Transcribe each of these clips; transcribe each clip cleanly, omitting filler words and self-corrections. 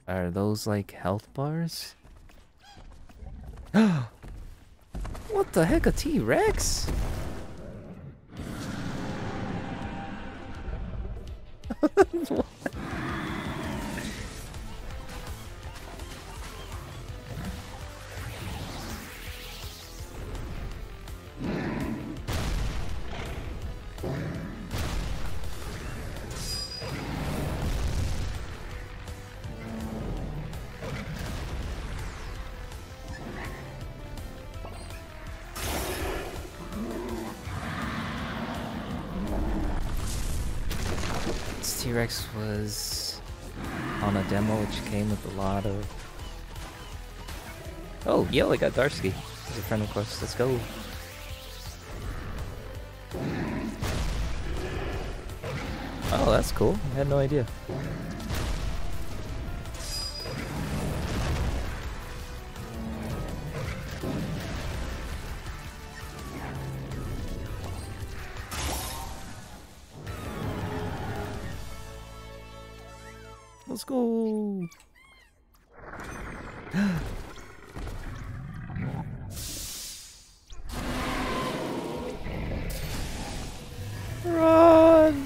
Are those like health bars? What the heck, a T-Rex? This T-Rex was on a demo which came with a lot of... Oh, yo, I got Darsky. He's a friend of course. Let's go. Oh, that's cool. I had no idea. Let's go. Run!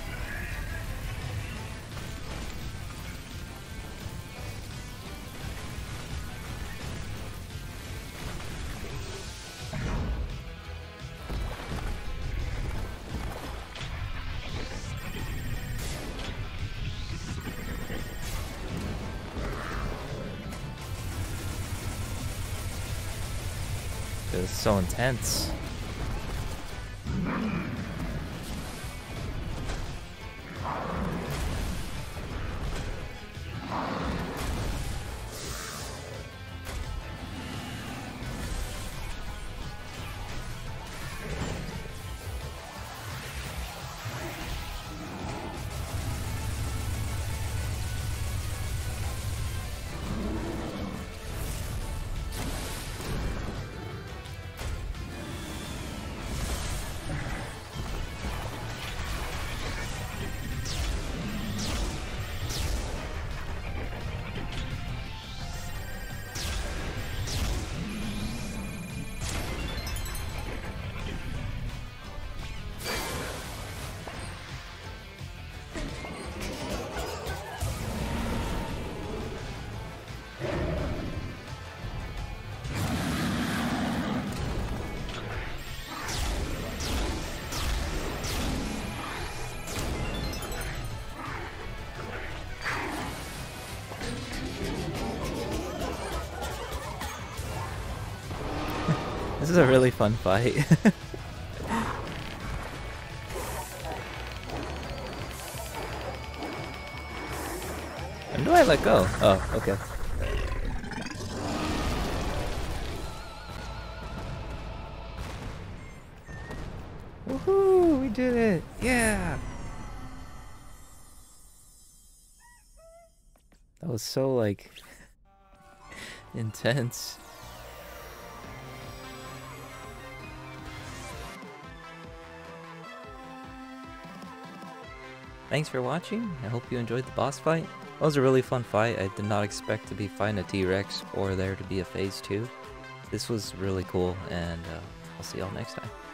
It's so intense. This is a really fun fight. When do I let go? Oh, okay. Woohoo! We did it! Yeah! That was so, like, intense. Thanks for watching. I hope you enjoyed the boss fight. That was a really fun fight. I did not expect to be fighting a T-Rex or there to be a phase 2. This was really cool, and I'll see y'all next time.